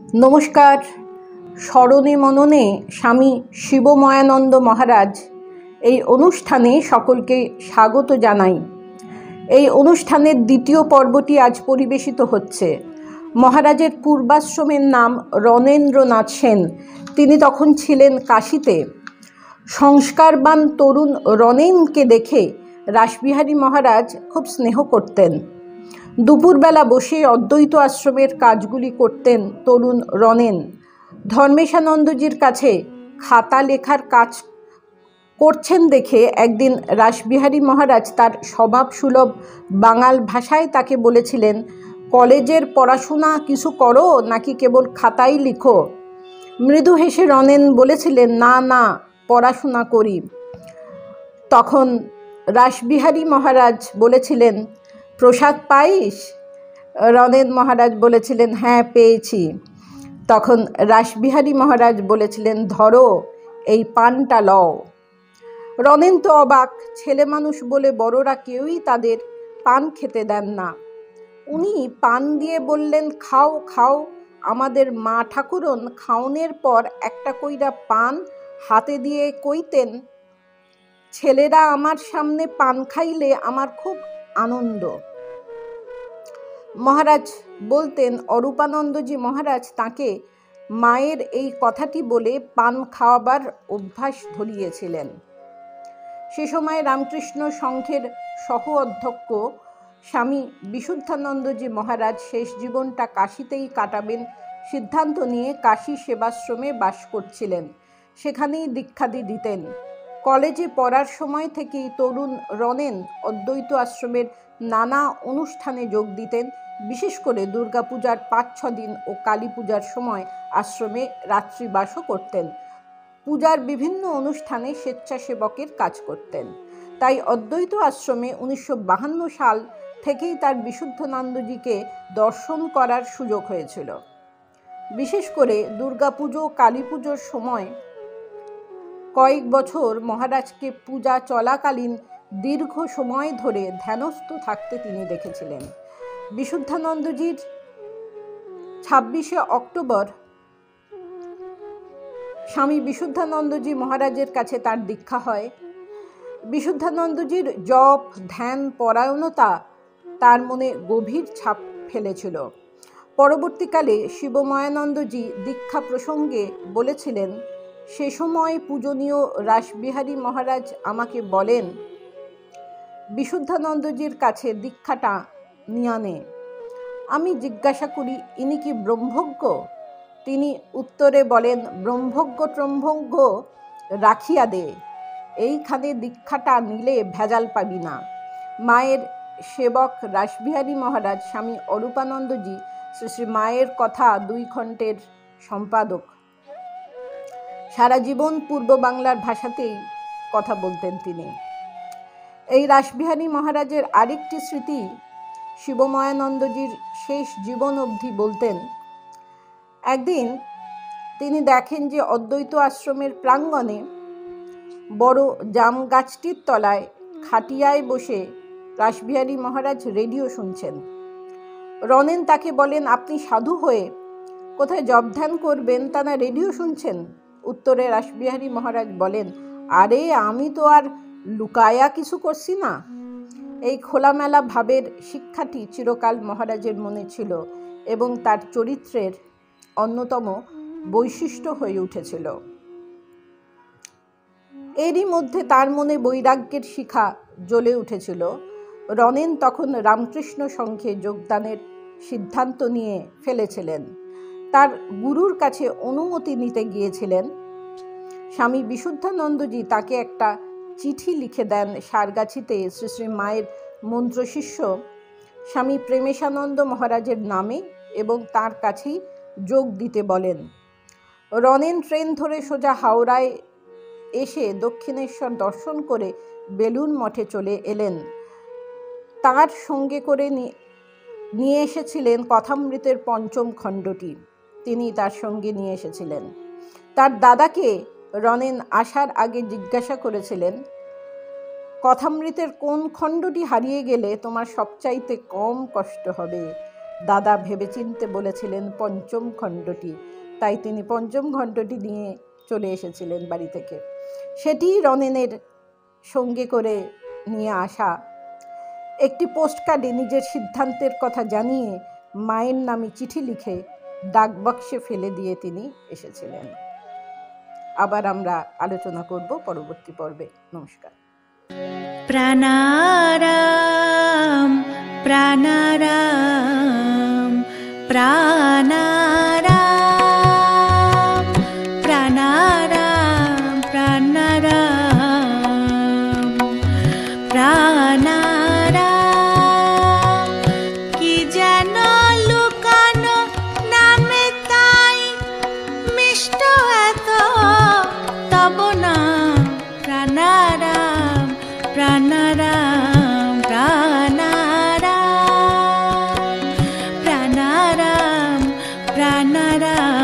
নমস্কার। স্মরণে মননে স্বামী শিবময়ানন্দ মহারাজ এই অনুষ্ঠানে সকলকে স্বাগত জানাই। এই অনুষ্ঠানের দ্বিতীয় পর্বটি আজ পরিবেশিত হচ্ছে। মহারাজের পূর্বাশ্রমের নাম রণেন্দ্রনাথ সেন। তিনি তখন ছিলেন কাশীতে। সংস্কারবান তরুণ রণেনকে দেখে রাসবিহারী মহারাজ খুব স্নেহ করতেন। দুপুরবেলা বসে অদ্বৈত আশ্রমের কাজগুলি করতেন তরুণ রণেন। ধর্মেশানন্দজির কাছে খাতা লেখার কাজ করছেন দেখে একদিন রাসবিহারী মহারাজ তার স্বভাবসুলভ বাঙাল ভাষায় তাকে বলেছিলেন, কলেজের পড়াশোনা কিছু করো নাকি কেবল খাতাই লিখো? মৃদু হেসে রণেন বলেছিলেন, না না, পড়াশোনা করি। তখন রাসবিহারী মহারাজ বলেছিলেন, প্রসাদ পাইস? রণেন মহারাজ বলেছিলেন, হ্যাঁ পেয়েছি। তখন রাসবিহারী মহারাজ বলেছিলেন, ধরো এই পানটা লও। রণেন তো অবাক। ছেলে মানুষ বলে বড়রা কেউই তাদের পান খেতে দেন না। উনি পান দিয়ে বললেন, খাও খাও। আমাদের মা ঠাকুরন খাওনের পর একটা কইরা পান হাতে দিয়ে কইতেন, ছেলেরা আমার সামনে পান খাইলে আমার খুব আনন্দ। মহারাজ বলতেন, অরূপানন্দজি মহারাজ তাকে মায়ের এই কথাটি বলে পান খাওয়াবার অভ্যাস ধরিয়েছিলেন। সে সময় রামকৃষ্ণ সংঘের সহ অধ্যক্ষ স্বামী বিশুদ্ধানন্দজি মহারাজ শেষ জীবনটা কাশীতেই কাটাবেন সিদ্ধান্ত নিয়ে কাশী সেবাশ্রমে বাস করছিলেন। সেখানেই দীক্ষাদি দিতেন। কলেজে পড়ার সময় থেকেই তরুণ রণেন অদ্বৈত আশ্রমের নানা অনুষ্ঠানে যোগ দিতেন। বিশেষ করে দুর্গাপূজার ৫-৬ দিন ও কালী পূজার সময় আশ্রমে রাত্রিবাসও করতেন। পূজার বিভিন্ন অনুষ্ঠানে স্বেচ্ছাসেবকের কাজ করতেন। তাই অদ্বৈত আশ্রমে ১৯৫২ সাল থেকেই তার বিশুদ্ধানন্দজিকে দর্শন করার সুযোগ হয়েছিল। বিশেষ করে দুর্গাপুজো কালী পুজোর সময় কয়েক বছর মহারাজকে পূজা চলাকালীন দীর্ঘ সময় ধরে ধ্যানস্থ থাকতে তিনি দেখেছিলেন। বিশুদ্ধানন্দজির ২৬শে অক্টোবর স্বামী বিশুদ্ধানন্দজি মহারাজের কাছে তার দীক্ষা হয়। বিশুদ্ধানন্দজির জপ ধ্যান পরায়ণতা তার মনে গভীর ছাপ ফেলেছিল। পরবর্তীকালে শিবময়ানন্দজি দীক্ষা প্রসঙ্গে বলেছিলেন, সে সময় পূজনীয় রাসবিহারী মহারাজ আমাকে বলেন, বিশুদ্ধানন্দজির কাছে দীক্ষাটা নিয়ে নে। আমি জিজ্ঞাসা করি, ইনি কি ব্রহ্মজ্ঞ? তিনি উত্তরে বলেন, ব্রহ্মজ্ঞ ট্রম্ভজ্ঞ রাখিয়া দে, এইখানে দীক্ষাটা নিলে ভেজাল পাবি না। মায়ের সেবক রাসবিহারী মহারাজ স্বামী অরূপানন্দজি শ্রী শ্রী মায়ের কথা ২ খণ্ডের সম্পাদক। সারা জীবন পূর্ব বাংলার ভাষাতেই কথা বলতেন তিনি। এই রাসবিহারী মহারাজের আরেকটি স্মৃতি শিবময়ানন্দজির শেষ জীবন অবধি বলতেন। একদিন তিনি দেখেন যে অদ্বৈত আশ্রমের প্রাঙ্গণে বড় জাম গাছটির তলায় খাটিয়ায় বসে রাসবিহারী মহারাজ রেডিও শুনছেন। রণেন তাকে বলেন, আপনি সাধু হয়ে কোথায় জপ ধ্যান করবেন তা না রেডিও শুনছেন? উত্তরে রাসবিহারী মহারাজ বলেন, আরে আমি তো আর লুকায়া কিছু করছি না। এই খোলামেলা ভাবের শিক্ষাটি চিরকাল মহারাজের মনে ছিল এবং তার চরিত্রের অন্যতম বৈশিষ্ট্য হয়ে উঠেছিল। এরই মধ্যে তার মনে বৈরাগ্যের শিখা জ্বলে উঠেছিল। রণেন তখন রামকৃষ্ণ সংঘে যোগদানের সিদ্ধান্ত নিয়ে ফেলেছিলেন। তার গুরুর কাছে অনুমতি নিতে গিয়েছিলেন। স্বামী বিশুদ্ধানন্দজি তাকে একটা চিঠি লিখে দেন সারগাছিতে শ্রী শ্রী মায়ের মন্ত্রশিষ্য স্বামী প্রেমেশানন্দ মহারাজের নামে এবং তার কাছেই যোগ দিতে বলেন। রণেন ট্রেন ধরে সোজা হাওড়ায় এসে দক্ষিণেশ্বর দর্শন করে বেলুড় মঠে চলে এলেন। তার সঙ্গে করে নিয়ে এসেছিলেন কথামৃতের ৫ম খণ্ডটি। তিনি তার সঙ্গে নিয়ে এসেছিলেন। তার দাদাকে রণেন আসার আগে জিজ্ঞাসা করেছিলেন, কথামৃতের কোন খণ্ডটি হারিয়ে গেলে তোমার সবচাইতে কম কষ্ট হবে? দাদা ভেবেচিন্তে বলেছিলেন পঞ্চম খণ্ডটি, তাই তিনি পঞ্চম খণ্ডটি নিয়ে চলে এসেছিলেন বাড়ি থেকে। সেটি রনেনের সঙ্গে করে নিয়ে আসা। একটি পোস্টকার্ডে নিজের সিদ্ধান্তের কথা জানিয়ে মায়ের নামে চিঠি লিখে ডাকবাক্সে ফেলে দিয়ে তিনি এসেছিলেন। আবার আমরা আলোচনা করব পরবর্তী পর্বে। নমস্কার। প্রাণারাম প্রাণারাম প্রাণারাম প্রাণারাম প্রাণারাম প্রাণারাম কি যেন লুকানো নামে তাই মিষ্ট এত তব না প্রাণারাম প্রাণারাম প্রাণারাম প্রাণারাম প্রাণারাম